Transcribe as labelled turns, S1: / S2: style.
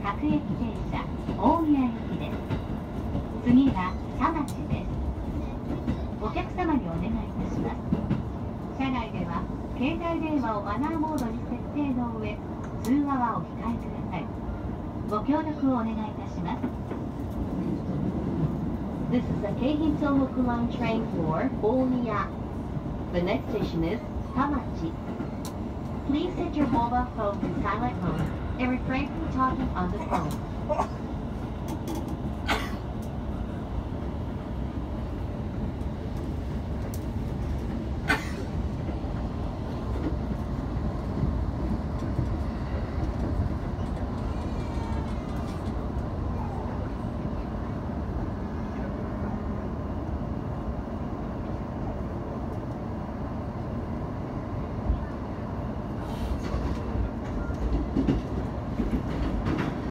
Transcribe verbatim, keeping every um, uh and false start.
S1: 各駅停車大宮駅です。次は田町です。お客様にお願いいたします。車内では携帯電話をマナーモードに設定の上、通話はお控えください。ご協力をお願いいたします。This is the Keihin Tohoku Line train for Omiya. The next station is Tamachi. Please set your mobile phone to silent mode and refrain from talking on the phone.